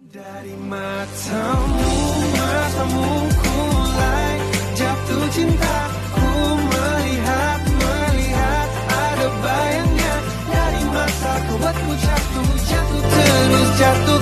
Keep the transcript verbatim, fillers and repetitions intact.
Dari matamu, matamu kulai jatuh cinta. Ku melihat, melihat ada bayangnya. Dari mataku buatku jatuh, jatuh terus jatuh.